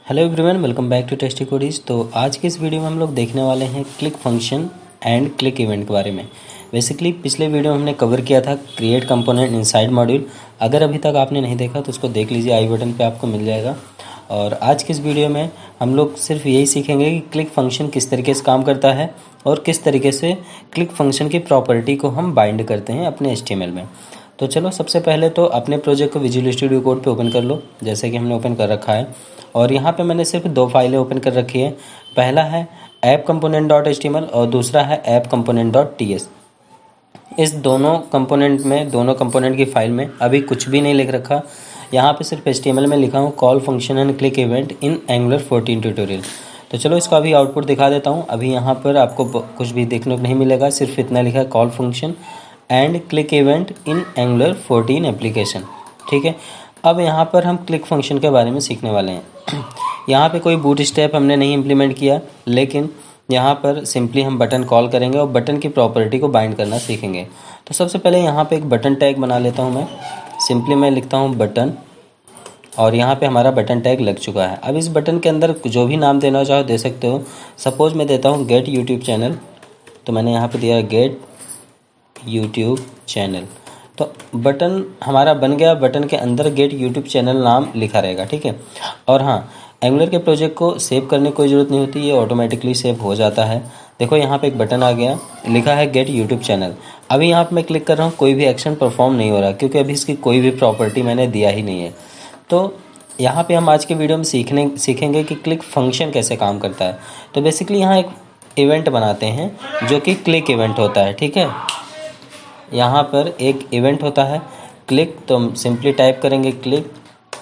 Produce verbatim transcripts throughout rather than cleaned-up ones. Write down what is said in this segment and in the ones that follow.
Hello everyone, welcome back to tasty कोडीज। तो आज के इस वीडियो में हम लोग देखने वाले हैं click function and click event के बारे में। बेसिकली पिछले वीडियो में हमने कवर किया था क्रिएट कंपोनेंट इनसाइड मॉड्यूल। अगर अभी तक आपने नहीं देखा तो उसको देख लीजिए, आई बटन पे आपको मिल जाएगा। और आज की इस वीडियो में हम लोग सिर्फ यही सीखेंगे कि क्लिक फंक्शन किस तरीके से काम करता है और किस तरीके से क्लिक फंक्शन की प्रॉपर्टी को हम बाइंड करते हैं अपने एच टी एम एल में। तो चलो सबसे पहले तो अपने प्रोजेक्ट को विजुअल स्टूडियो कोड पे ओपन कर लो, जैसे कि हमने ओपन कर रखा है। और यहाँ पे मैंने सिर्फ दो फाइलें ओपन कर रखी है। पहला है app component dot H T M L और दूसरा है app component dot T S. इस दोनों कंपोनेंट में दोनों कंपोनेंट की फाइल में अभी कुछ भी नहीं लिख रखा। यहाँ पे सिर्फ एच टी एम एल में लिखा हूँ call function and click event in Angular fourteen tutorial. तो चलो इसका अभी आउटपुट दिखा देता हूँ। अभी यहाँ पर आपको कुछ भी देखने को नहीं मिलेगा, सिर्फ इतना लिखा है call function and click event in Angular fourteen application. ठीक है, अब यहाँ पर हम क्लिक फंक्शन के बारे में सीखने वाले हैं। यहाँ पे कोई बूट स्टेप हमने नहीं इम्प्लीमेंट किया, लेकिन यहाँ पर सिंपली हम बटन कॉल करेंगे और बटन की प्रॉपर्टी को बाइंड करना सीखेंगे। तो सबसे पहले यहाँ पे एक बटन टैग बना लेता हूँ मैं। सिंपली मैं लिखता हूँ बटन और यहाँ पे हमारा बटन टैग लग चुका है। अब इस बटन के अंदर जो भी नाम देना चाहो दे सकते हो। सपोज मैं देता हूँ गेट यूट्यूब चैनल, तो मैंने यहाँ पर दिया गेट यूट्यूब चैनल। तो बटन हमारा बन गया, बटन के अंदर गेट यूट्यूब चैनल नाम लिखा रहेगा। ठीक है, और हाँ, एंगुलर के प्रोजेक्ट को सेव करने की कोई ज़रूरत नहीं होती, ये ऑटोमेटिकली सेव हो जाता है। देखो यहाँ पे एक बटन आ गया, लिखा है गेट यूट्यूब चैनल। अभी यहाँ पे मैं क्लिक कर रहा हूँ, कोई भी एक्शन परफॉर्म नहीं हो रहा क्योंकि अभी इसकी कोई भी प्रॉपर्टी मैंने दिया ही नहीं है। तो यहाँ पे हम आज के वीडियो में सीखने सीखेंगे कि क्लिक फंक्शन कैसे काम करता है। तो बेसिकली यहाँ एक इवेंट बनाते हैं जो कि क्लिक इवेंट होता है। ठीक है, यहाँ पर एक इवेंट होता है क्लिक, तो हम सिंपली टाइप करेंगे क्लिक।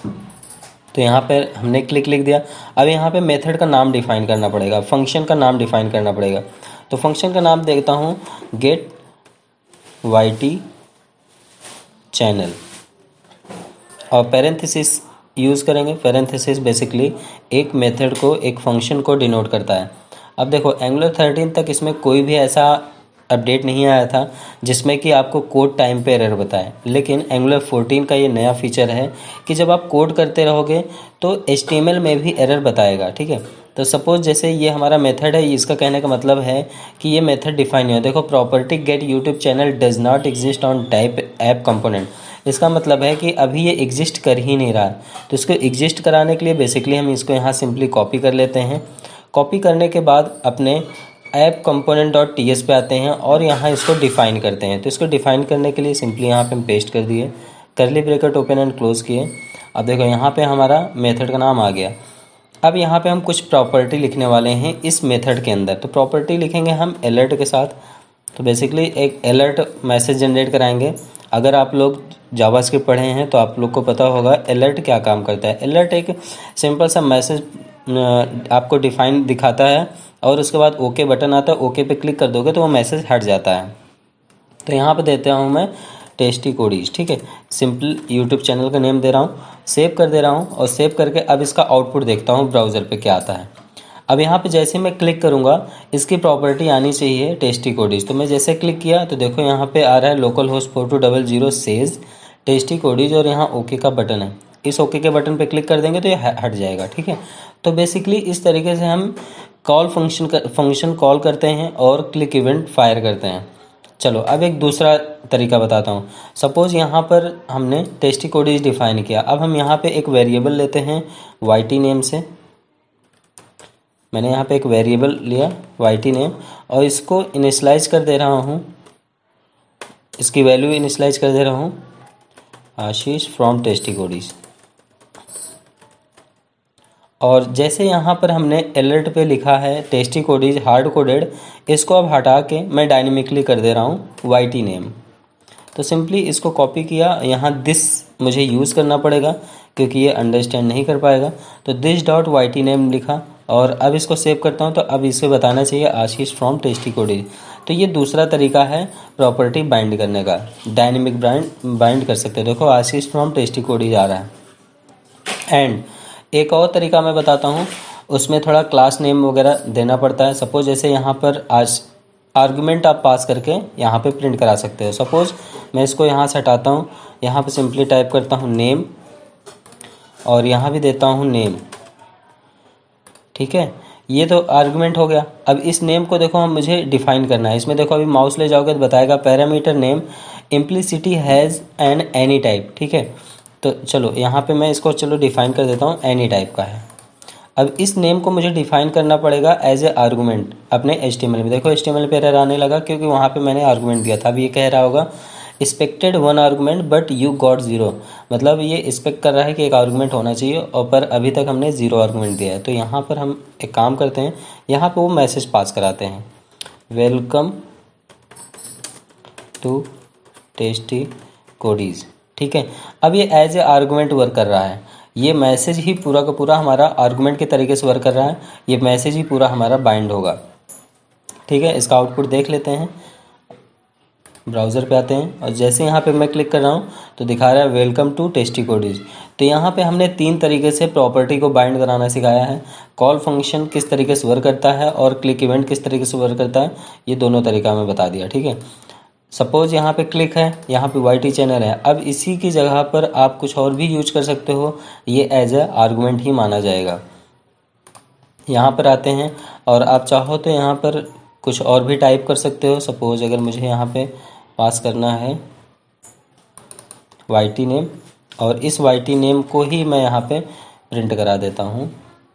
तो यहाँ पर हमने क्लिक लिख दिया। अब यहाँ पे मेथड का नाम डिफाइन करना पड़ेगा, फंक्शन का नाम डिफाइन करना पड़ेगा। तो फंक्शन का नाम देता हूँ गेट वाई टी चैनल और पैरेंथेसिस यूज़ करेंगे। पैरेंथेसिस बेसिकली एक मेथड को, एक फंक्शन को डिनोट करता है। अब देखो एंगुलर थर्टीन तक इसमें कोई भी ऐसा अपडेट नहीं आया था जिसमें कि आपको कोड टाइम पे एरर बताए, लेकिन एंगुलर फोर्टीन का ये नया फीचर है कि जब आप कोड करते रहोगे तो एच टी एम एल में भी एरर बताएगा। ठीक है, तो सपोज जैसे ये हमारा मेथड है, इसका कहने का मतलब है कि ये मेथड डिफाइन नहीं है। देखो property get YouTube channel does not exist on type app component, इसका मतलब है कि अभी ये एग्जिस्ट कर ही नहीं रहा। तो इसको एग्जिस्ट कराने के लिए बेसिकली हम इसको यहाँ सिंपली कॉपी कर लेते हैं। कॉपी करने के बाद अपने app component dot T S पे आते हैं और यहाँ इसको डिफाइन करते हैं। तो इसको डिफाइन करने के लिए सिंपली यहाँ पे हम पेस्ट कर दिए, करली ब्रैकेट ओपन एंड क्लोज किए। अब देखो यहाँ पे हमारा मेथड का नाम आ गया। अब यहाँ पे हम कुछ प्रॉपर्टी लिखने वाले हैं इस मेथड के अंदर। तो प्रॉपर्टी लिखेंगे हम अलर्ट के साथ। तो बेसिकली एक अलर्ट मैसेज जनरेट कराएंगे। अगर आप लोग जावास्क्रिप्ट पढ़े हैं तो आप लोग को पता होगा अलर्ट क्या काम करता है। अलर्ट एक सिंपल सा मैसेज आपको डिफाइन दिखाता है और उसके बाद ओके बटन आता है, ओके पे क्लिक कर दोगे तो वो मैसेज हट जाता है। तो यहाँ पे देता हूँ मैं टेस्टी कोडीज। ठीक है, सिंपल यूट्यूब चैनल का नेम दे रहा हूँ, सेव कर दे रहा हूँ और सेव करके अब इसका आउटपुट देखता हूँ ब्राउज़र पे क्या आता है। अब यहाँ पे जैसे मैं क्लिक करूँगा इसकी प्रॉपर्टी आनी चाहिए टेस्टी कोडीज। तो मैं जैसे क्लिक किया तो देखो यहाँ पे आ रहा है local host four two double zero says Tasty Codies और यहाँ ओके का बटन है। इस ओके के बटन पे क्लिक कर देंगे तो ये हट जाएगा। ठीक है, तो बेसिकली इस तरीके से हम कॉल फंक्शन कर फंक्शन कॉल करते हैं और क्लिक इवेंट फायर करते हैं। चलो अब एक दूसरा तरीका बताता हूँ। सपोज़ यहाँ पर हमने टेस्टी कोडीज डिफाइन किया। अब हम यहाँ पे एक वेरिएबल लेते हैं वाई टी नेम से। मैंने यहाँ पे एक वेरिएबल लिया वाई टी नेम और इसको इनिशलाइज कर दे रहा हूँ, इसकी वैल्यू इनिशलाइज कर दे रहा हूँ आशीष फ्रॉम टेस्टी कोडीज। और जैसे यहाँ पर हमने अलर्ट पे लिखा है टेस्टी कोडीज हार्ड कोडेड, इसको अब हटा के मैं डायनेमिकली कर दे रहा हूँ वाई टी नेम। तो सिंपली इसको कॉपी किया, यहाँ दिस मुझे यूज़ करना पड़ेगा क्योंकि ये अंडरस्टैंड नहीं कर पाएगा। तो this dot Y T name लिखा और अब इसको सेव करता हूँ। तो अब इसे बताना चाहिए आशीष फ्रॉम टेस्टी कोडीज। तो ये दूसरा तरीका है प्रॉपर्टी बाइंड करने का, डायनेमिक बाइंड बाइंड कर सकते हैं। देखो आशीष फ्रॉम टेस्टी कोडीज आ रहा है। एंड एक और तरीका मैं बताता हूँ, उसमें थोड़ा क्लास नेम वगैरह देना पड़ता है। सपोज जैसे यहाँ पर आज आर्गुमेंट आप पास करके यहाँ पे प्रिंट करा सकते हो। सपोज मैं इसको यहाँ से हटाता हूँ, यहाँ पे सिंपली टाइप करता हूँ नेम और यहाँ भी देता हूँ नेम। ठीक है, ये तो आर्गुमेंट हो गया। अब इस नेम को देखो हम मुझे डिफाइन करना है। इसमें देखो अभी माउस ले जाओगे तो बताएगा parameter name implicitly has an any type. ठीक है, तो चलो यहाँ पे मैं इसको चलो डिफाइन कर देता हूँ, एनी टाइप का है। अब इस नेम को मुझे डिफाइन करना पड़ेगा एज ए आर्गूमेंट अपने एच टी एम एल में। देखो एच टी एम एल पे एरर आने लगा क्योंकि वहाँ पे मैंने आर्गूमेंट दिया था। अब ये कह रहा होगा expected one argument but you got zero, मतलब ये एक्सपेक्ट कर रहा है कि एक आर्गूमेंट होना चाहिए और पर अभी तक हमने जीरो आर्गूमेंट दिया है। तो यहाँ पर हम एक काम करते हैं, यहाँ पे वो मैसेज पास कराते हैं, वेलकम टू टेस्टी कोडीज। ठीक है, अब ये एज ए आर्गूमेंट वर्क कर रहा है। ये मैसेज ही पूरा का पूरा हमारा आर्गूमेंट के तरीके से वर्क कर रहा है। ये मैसेज ही पूरा हमारा बाइंड होगा। ठीक है, इसका आउटपुट देख लेते हैं। ब्राउज़र पे आते हैं और जैसे यहाँ पे मैं क्लिक कर रहा हूँ तो दिखा रहा है वेलकम टू टेस्टी कोडीज। तो यहाँ पे हमने तीन तरीके से प्रॉपर्टी को बाइंड कराना सिखाया है। कॉल फंक्शन किस तरीके से वर्क करता है और क्लिक इवेंट किस तरीके से वर्क करता है, ये दोनों तरीका हमें बता दिया। ठीक है, सपोज यहाँ पे क्लिक है, यहाँ पे वाई टी चैनल है। अब इसी की जगह पर आप कुछ और भी यूज कर सकते हो, ये एज ए आर्गूमेंट ही माना जाएगा। यहाँ पर आते हैं और आप चाहो तो यहाँ पर कुछ और भी टाइप कर सकते हो। सपोज अगर मुझे यहाँ पे पास करना है वाई टी नेम और इस वाई टी नेम को ही मैं यहाँ पे प्रिंट करा देता हूँ,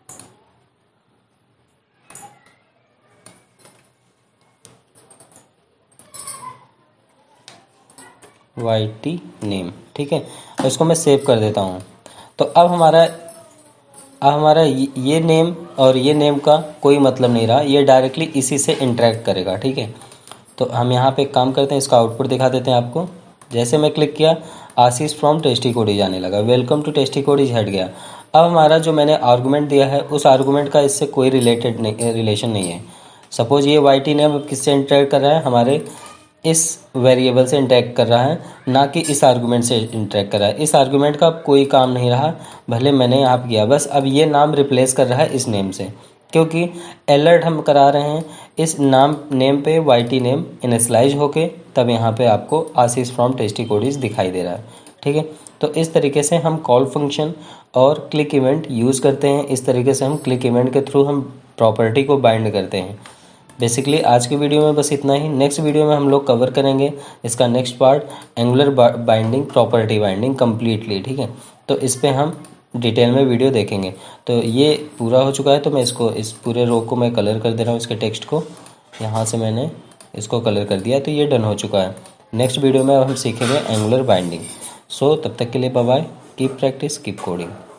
वाई टी नेम। ठीक है, और इसको मैं सेव कर देता हूँ। तो अब हमारा अब हमारा ये नेम और ये नेम का कोई मतलब नहीं रहा, ये डायरेक्टली इसी से इंटरेक्ट करेगा। ठीक है, तो हम यहाँ पे एक काम करते हैं, इसका आउटपुट दिखा देते हैं आपको। जैसे मैं क्लिक किया, आशीष फ्रॉम टेस्टी कोडीज आने लगा, वेलकम टू टेस्टी कोडीज हट गया। अब हमारा जो मैंने आर्गूमेंट दिया है उस आर्गूमेंट का इससे कोई रिलेटेड नहीं रिलेशन नहीं है। सपोज ये वाई टी नेम किससे इंटरेक्ट कर रहा है, हमारे इस वेरिएबल से इंटरेक्ट कर रहा है, ना कि इस आर्गूमेंट से इंटरेक्ट कर रहा है। इस आर्गूमेंट का कोई काम नहीं रहा, भले मैंने यहाँ पे किया, बस अब ये नाम रिप्लेस कर रहा है इस नेम से, क्योंकि अलर्ट हम करा रहे हैं इस नाम नेम पे वाई टी नेम इनिशियलाइज होके, तब यहाँ पे आपको आशीष फ्रॉम टेस्टी कोडीज दिखाई दे रहा है। ठीक है, तो इस तरीके से हम कॉल फंक्शन और क्लिक इवेंट यूज़ करते हैं। इस तरीके से हम क्लिक इवेंट के थ्रू हम प्रॉपर्टी को बाइंड करते हैं। बेसिकली आज की वीडियो में बस इतना ही। नेक्स्ट वीडियो में हम लोग कवर करेंगे इसका next part, Angular binding, property binding completely. ठीक है, तो इस पे हम डिटेल में वीडियो देखेंगे। तो ये पूरा हो चुका है, तो मैं इसको इस पूरे रो को मैं कलर कर दे रहा हूँ, इसके टेक्स्ट को यहाँ से मैंने इसको कलर कर दिया, तो ये डन हो चुका है। नेक्स्ट वीडियो में हम सीखेंगे एंगुलर बाइंडिंग। सो तब तक के लिए bye bye, keep practice keep coding.